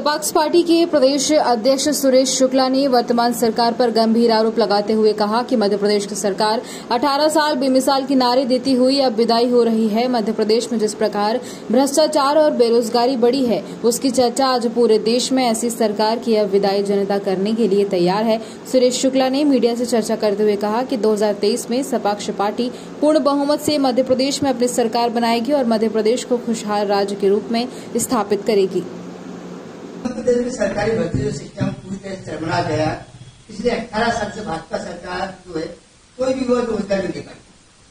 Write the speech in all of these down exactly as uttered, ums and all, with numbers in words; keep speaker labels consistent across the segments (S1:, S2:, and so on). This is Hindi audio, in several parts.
S1: सपाक्स पार्टी के प्रदेश अध्यक्ष सुरेश शुक्ला ने वर्तमान सरकार पर गंभीर आरोप लगाते हुए कहा कि मध्य प्रदेश की सरकार अठारह साल बेमिसाल की नारे देती हुई अब विदाई हो रही है। मध्य प्रदेश में जिस प्रकार भ्रष्टाचार और बेरोजगारी बढ़ी है, उसकी चर्चा आज पूरे देश में ऐसी सरकार की अब विदाई जनता करने के लिए तैयार है। सुरेश शुक्ला ने मीडिया से चर्चा करते हुए कहा कि दो हज़ार तेईस में सपाक्स पार्टी पूर्ण बहुमत से मध्य प्रदेश में अपनी सरकार बनाएगी और मध्य प्रदेश को खुशहाल राज्य के रूप में स्थापित करेगी।
S2: मध्य प्रदेश में सरकारी भर्ती जो शिक्षा में पूरी तरह से चरमरा गया, पिछले अठारह साल से भाजपा सरकार जो है कोई भी वर्ग रोजगार नहीं दे पाई।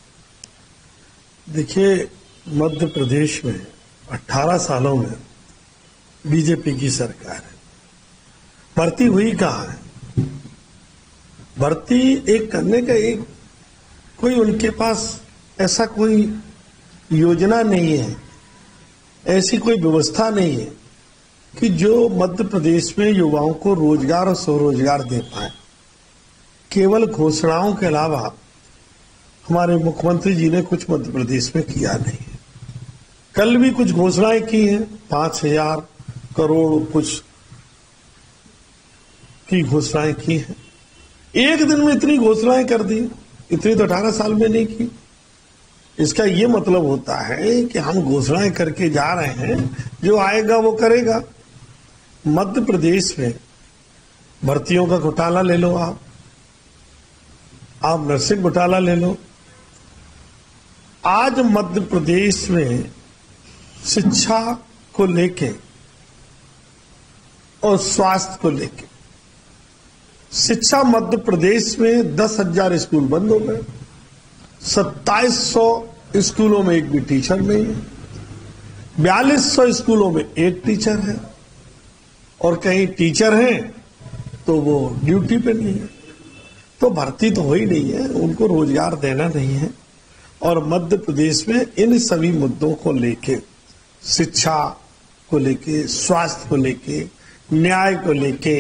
S3: देखिए, मध्य प्रदेश में अठारह सालों में बीजेपी की सरकार है, भर्ती हुई कहाँ है? भर्ती एक करने का एक कोई उनके पास ऐसा कोई योजना नहीं है, ऐसी कोई व्यवस्था नहीं है कि जो मध्य प्रदेश में युवाओं को रोजगार और स्वरोजगार दे पाए। केवल घोषणाओं के अलावा हमारे मुख्यमंत्री जी ने कुछ मध्य प्रदेश में किया नहीं है। कल भी कुछ घोषणाएं की हैं, पांच हजार करोड़ कुछ की घोषणाएं की हैं। एक दिन में इतनी घोषणाएं कर दी, इतनी तो अठारह साल में नहीं की। इसका ये मतलब होता है कि हम घोषणाएं करके जा रहे हैं, जो आएगा वो करेगा। मध्य प्रदेश में भर्तियों का घोटाला ले लो, आप आप नर्सिंग घोटाला ले लो। आज मध्य प्रदेश में शिक्षा को लेके और स्वास्थ्य को लेके, शिक्षा मध्य प्रदेश में दस हजार स्कूल बंद हो गए, सत्ताईस सौ स्कूलों में एक भी टीचर नहीं है, बयालीस सौ स्कूलों में एक टीचर है, और कहीं टीचर हैं तो वो ड्यूटी पे नहीं है। तो भर्ती तो हो ही नहीं है, उनको रोजगार देना नहीं है। और मध्य प्रदेश में इन सभी मुद्दों को लेके, शिक्षा को लेके, स्वास्थ्य को लेके, न्याय को लेके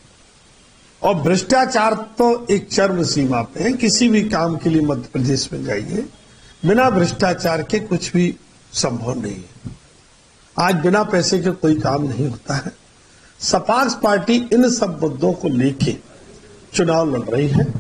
S3: और भ्रष्टाचार तो एक चरम सीमा पे है। किसी भी काम के लिए मध्य प्रदेश में जाइए, बिना भ्रष्टाचार के कुछ भी संभव नहीं है। आज बिना पैसे के कोई काम नहीं होता है। सपाक्स पार्टी इन सब मुद्दों को लेके चुनाव लड़ रही है।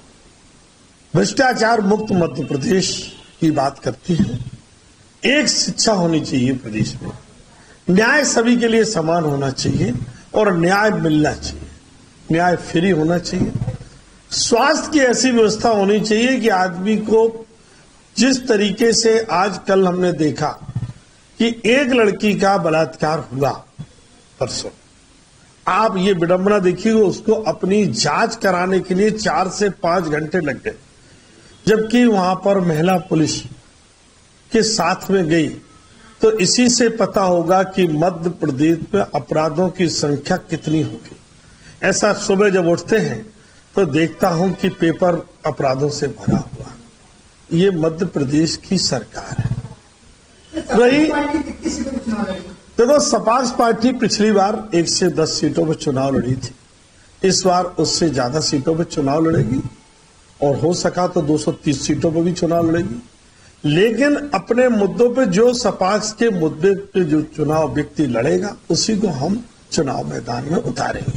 S3: भ्रष्टाचार मुक्त मध्य प्रदेश की बात करती है। एक शिक्षा होनी चाहिए प्रदेश में, न्याय सभी के लिए समान होना चाहिए और न्याय मिलना चाहिए, न्याय फ्री होना चाहिए। स्वास्थ्य की ऐसी व्यवस्था होनी चाहिए कि आदमी को, जिस तरीके से आज कल हमने देखा कि एक लड़की का बलात्कार हुआ परसों, आप ये विडंबना देखिए, उसको अपनी जांच कराने के लिए चार से पांच घंटे लग गए, जबकि वहां पर महिला पुलिस के साथ में गई। तो इसी से पता होगा कि मध्य प्रदेश में अपराधों की संख्या कितनी होगी। ऐसा सुबह जब उठते हैं तो देखता हूं कि पेपर अपराधों से भरा हुआ। ये मध्य प्रदेश की सरकार है। रही देखो, सपाक्स पार्टी पिछली बार एक से दस सीटों पर चुनाव लड़ी थी, इस बार उससे ज्यादा सीटों पर चुनाव लड़ेगी और हो सका तो दो सौ तीस सीटों पर भी चुनाव लड़ेगी। लेकिन अपने मुद्दों पे, जो सपाक्स के मुद्दे पे जो चुनाव व्यक्ति लड़ेगा, उसी को हम चुनाव मैदान में उतारेंगे।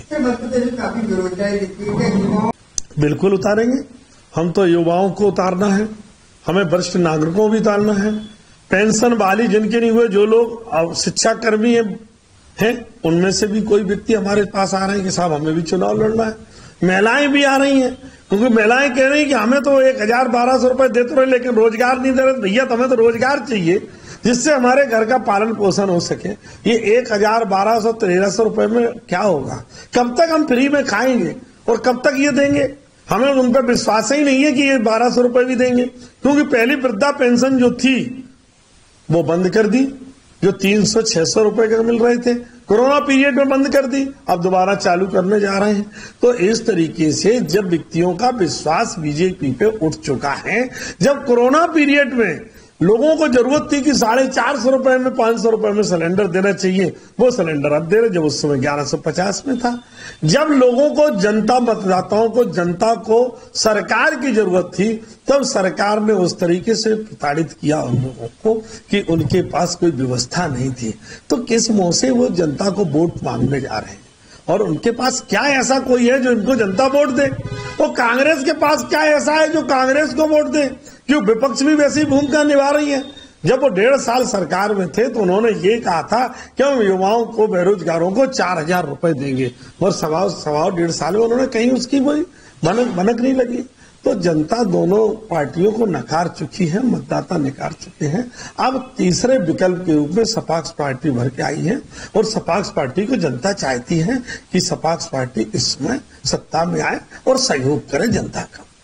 S3: बिल्कुल उतारेंगे। हम तो युवाओं को उतारना है, हमें वरिष्ठ नागरिकों को भी उतारना है, पेंशन वाली जिनके नहीं हुए, जो लोग शिक्षा कर्मी हैं है, उनमें से भी कोई व्यक्ति हमारे पास आ रहे हैं कि साहब हमें भी चुनाव लड़ना है। महिलाएं भी आ रही हैं, क्योंकि महिलाएं कह रही हैं कि हमें तो एक हजार बारह सौ रुपए देते रहे, लेकिन रोजगार नहीं दे रहे। भैया, तुम्हें तो रोजगार चाहिए जिससे हमारे घर का पालन पोषण हो सके। ये एक हजार बारह सौ तेरह सौ रुपए में क्या होगा? कब तक हम फ्री में खाएंगे और कब तक ये देंगे? हमें उन पर विश्वास ही नहीं है कि ये बारह सौ रुपए भी देंगे, क्योंकि पहली वृद्धा पेंशन जो थी वो बंद कर दी, जो तीन सौ छह सौ रुपए का मिल रहे थे, कोरोना पीरियड में बंद कर दी, अब दोबारा चालू करने जा रहे हैं। तो इस तरीके से जब व्यक्तियों का विश्वास बीजेपी पे उठ चुका है, जब कोरोना पीरियड में लोगों को जरूरत थी कि साढ़े चार सौ रुपए में पांच सौ रुपए में सिलेंडर देना चाहिए, वो सिलेंडर अब दे रहे, जब उस समय ग्यारह सौ पचास में था। जब लोगों को, जनता, मतदाताओं को, जनता को सरकार की जरूरत थी, तब सरकार ने उस तरीके से प्रताड़ित किया उन लोगों को कि उनके पास कोई व्यवस्था नहीं थी। तो किस मुंह से वो जनता को वोट मांगने जा रहे हैं? और उनके पास क्या ऐसा कोई है जो इनको जनता वोट दे? वो कांग्रेस के पास क्या ऐसा है जो कांग्रेस को वोट दे? क्यों विपक्ष भी वैसी भूमिका निभा रही है? जब वो डेढ़ साल सरकार में थे तो उन्होंने ये कहा था कि हम युवाओं को, बेरोजगारों को चार हजार रुपए देंगे, और सवा सवा डेढ़ साल में उन्होंने कहीं उसकी कोई भनक भनक नहीं लगी। तो जनता दोनों पार्टियों को नकार चुकी है, मतदाता नकार चुके हैं। अब तीसरे विकल्प के रूप में सपाक्स पार्टी भर के आई है, और सपाक्स पार्टी को जनता चाहती है कि सपाक्स पार्टी इस समय सत्ता में आए और सहयोग करे जनता का।